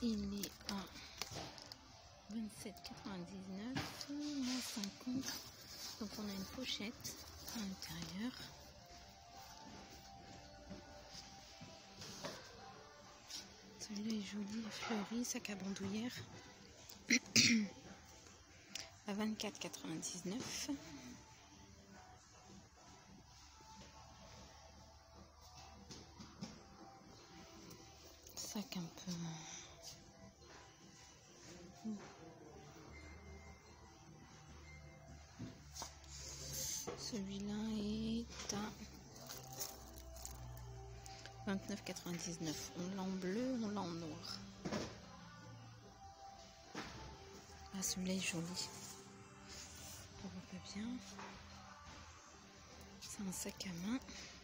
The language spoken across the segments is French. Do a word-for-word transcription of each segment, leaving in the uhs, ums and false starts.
il est à vingt-sept quatre-vingt-dix-neuf, moins cinquante. Donc on a une pochette à l'intérieur. Celui-là est joli, fleuri, sac à bandoulière à vingt-quatre quatre-vingt-dix-neuf. Sac un peu... Celui-là est à vingt-neuf quatre-vingt-dix-neuf. On l'a en bleu, on l'a en noir. Ah, celui-là est joli. On voit pas bien. C'est un sac à main.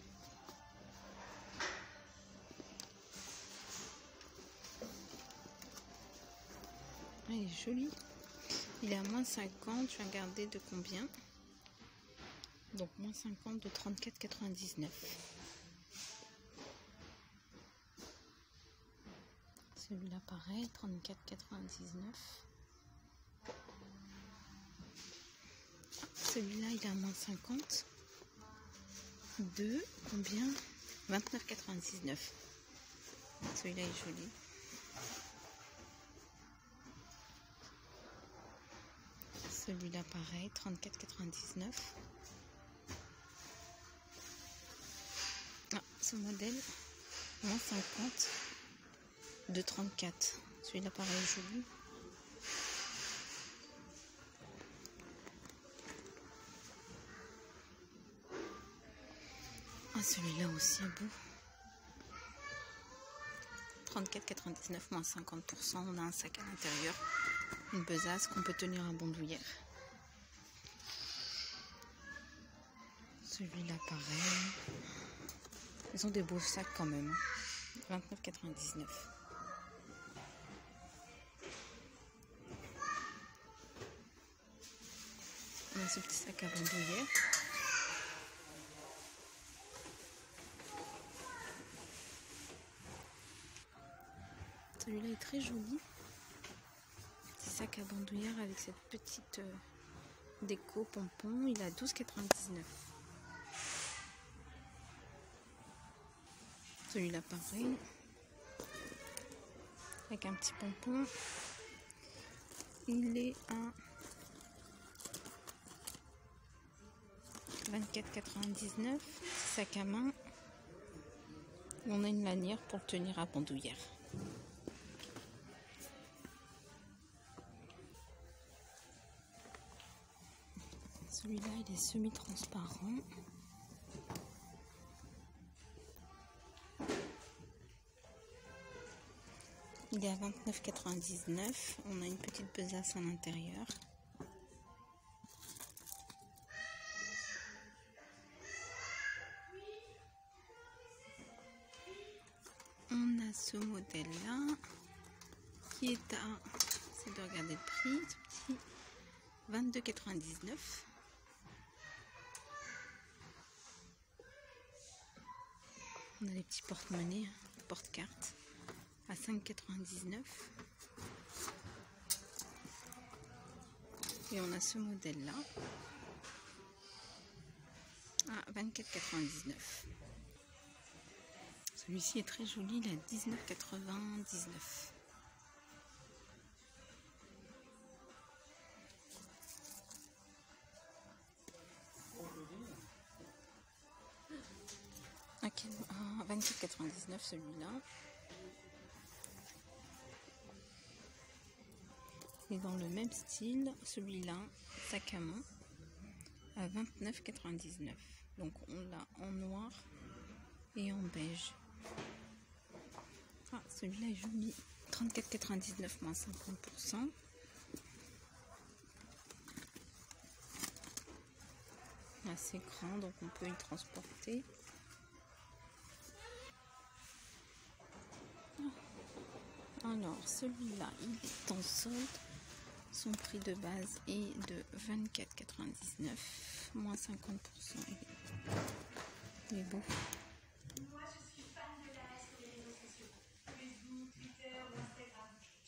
Ah, il est joli. Il est à moins cinquante. Je vais regarder de combien. Donc moins cinquante de trente-quatre quatre-vingt-dix-neuf. Celui-là pareil, trente-quatre quatre-vingt-dix-neuf. Celui-là il est à moins cinquante. De combien? vingt-neuf quatre-vingt-dix-neuf. Celui-là est joli. Celui-là pareil, trente-quatre quatre-vingt-dix-neuf. Ah, ce modèle, moins cinquante de trente-quatre. Celui-là pareil, joli. Ah, celui-là aussi est beau. trente-quatre quatre-vingt-dix-neuf, moins cinquante pour cent. On a un sac à l'intérieur, une besace qu'on peut tenir à bandoulière. Celui-là pareil. Ils ont des beaux sacs quand même. vingt-neuf quatre-vingt-dix-neuf. On a ce petit sac à bandoulière. Celui-là est très joli. Petit sac à bandoulière avec cette petite euh, déco pompon. Il est à douze quatre-vingt-dix-neuf. Celui-là pareil. Avec un petit pompon. Il est à vingt-quatre quatre-vingt-dix-neuf. Sac à main. On a une lanière pour le tenir à bandoulière. Celui-là, il est semi-transparent. Il est à vingt-neuf quatre-vingt-dix-neuf. On a une petite besace à l'intérieur. On a ce modèle-là qui est à... C'est de regarder le prix. Ce petit vingt-deux quatre-vingt-dix-neuf. On a les petits porte-monnaies, porte-cartes à cinq quatre-vingt-dix-neuf. Et on a ce modèle-là à vingt-quatre quatre-vingt-dix-neuf. Celui-ci est très joli, il est à dix-neuf quatre-vingt-dix-neuf. À vingt-quatre quatre-vingt-dix-neuf celui-là. Et dans le même style, celui-là, sac à main, à vingt-neuf quatre-vingt-dix-neuf. Donc on l'a en noir et en beige. Ah, celui-là est joli. trente-quatre quatre-vingt-dix-neuf moins cinquante pour cent. Assez grand, donc on peut y transporter. Alors celui-là, il est en solde. Son prix de base est de vingt-quatre quatre-vingt-dix-neuf, moins cinquante pour cent. Il est beau. Moi, je suis fan de la sur les réseaux sociaux. Facebook, Twitter ou Instagram.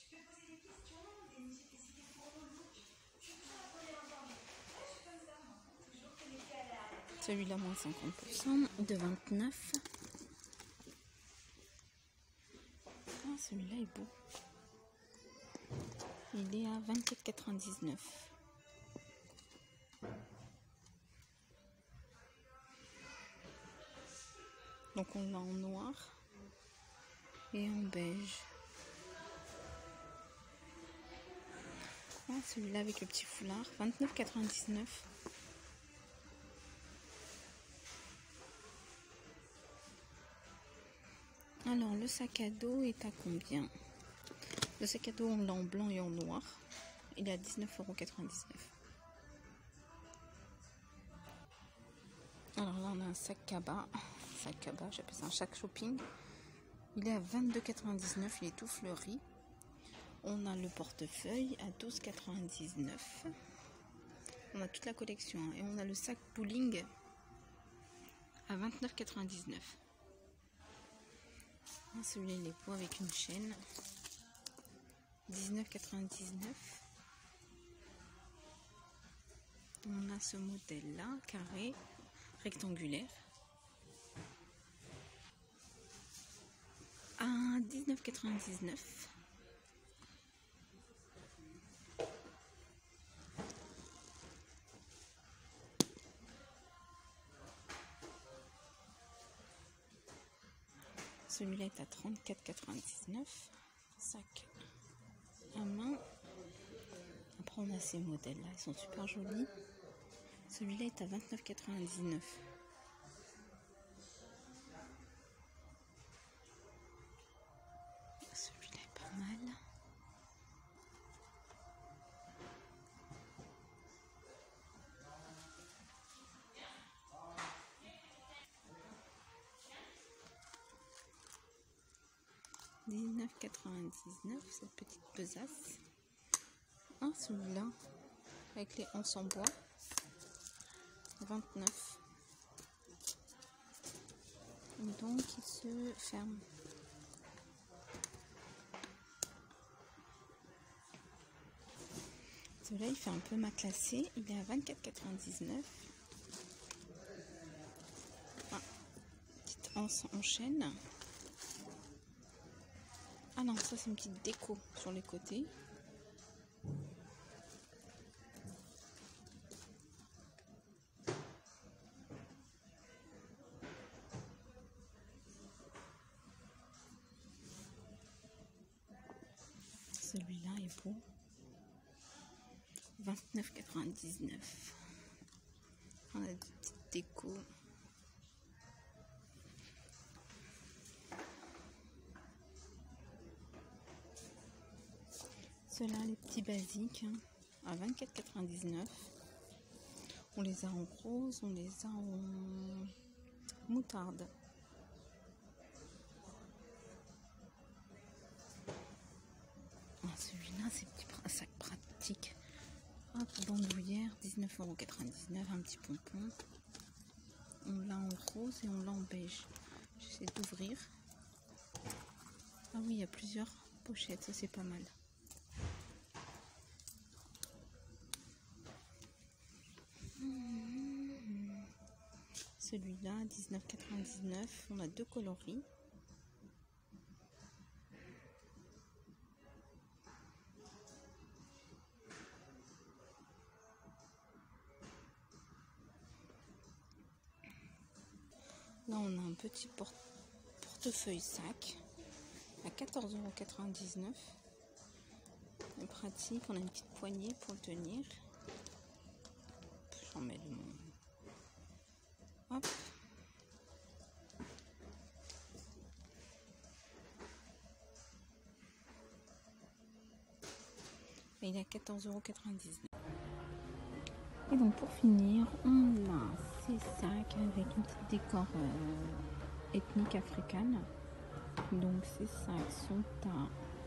Celui-là, moins cinquante pour cent de vingt-neuf. Ah, celui-là est beau. Il est à vingt-quatre quatre-vingt-dix-neuf. Donc on l'a en noir et en beige. Ah, celui-là avec le petit foulard, vingt-neuf quatre-vingt-dix-neuf. Alors le sac à dos est à combien? Le sac à dos on l'a en blanc et en noir. Il est à dix-neuf euros quatre-vingt-dix-neuf. Alors là on a un sac cabas. Sac cabas, j'appelle ça un sac shopping. Il est à vingt-deux quatre-vingt-dix-neuf, il est tout fleuri. On a le portefeuille à douze quatre-vingt-dix-neuf. On a toute la collection. Et on a le sac bowling à vingt-neuf quatre-vingt-dix-neuf. Celui-là il est beau avec une chaîne. dix-neuf quatre-vingt-dix-neuf. On a ce modèle là, carré, rectangulaire. À dix-neuf quatre-vingt-dix-neuf. Celui-là est à trente-quatre quatre-vingt-dix-neuf. Sac à main. Après on a ces modèles là, ils sont super jolis. Celui-là est à vingt-neuf quatre-vingt-dix-neuf. Celui-là est pas mal. dix-neuf quatre-vingt-dix-neuf, cette petite besace. Ah, celui-là, avec les anses en bois, vingt-neuf. Donc, il se ferme. Celui-là, il fait un peu matelassé. Il est à vingt-quatre quatre-vingt-dix-neuf. Ah, petite anse en chaîne. Ah non, ça c'est une petite déco sur les côtés. Celui-là est beau. vingt-neuf quatre-vingt-dix-neuf. On a des petites décos. Ceux-là, les petits basiques, hein, à vingt-quatre quatre-vingt-dix-neuf. On les a en rose, on les a en moutarde. Ah, celui-là, c'est un sac pratique. Hop, bandoulière, dix-neuf euros quatre-vingt-dix-neuf, un petit pompon. On l'a en rose et on l'a en beige. J'essaie d'ouvrir. Ah oui, il y a plusieurs pochettes, ça c'est pas mal. Celui-là, dix-neuf quatre-vingt-dix-neuf, on a deux coloris. Là, on a un petit porte portefeuille sac à quatorze euros quatre-vingt-dix-neuf. C'est pratique, on a une petite poignée pour le tenir. J'en mets de mon... Hop. Et il est à quatorze euros quatre-vingt-dix-neuf. Et donc pour finir, on a ces sacs avec une petite décor euh, ethnique africaine. Donc ces sacs sont à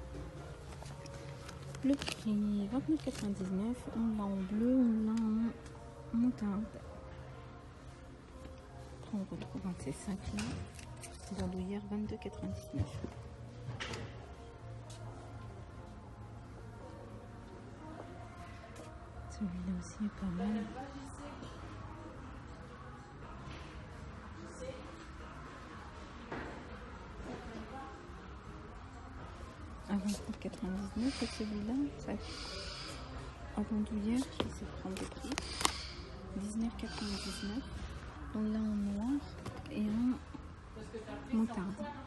le prix vingt-neuf quatre-vingt-dix-neuf. On l'a en bleu, on l'a en moutarde. On retrouve un de ces sacs là, bandoulière vingt-deux quatre-vingt-dix-neuf. Celui-là aussi est pas mal. vingt-neuf quatre-vingt-dix-neuf et celui-là, ça avant d'hier, je vais essayer de prendre des prix. dix-neuf quatre-vingt-dix-neuf. Donc là en noir et en moutarde.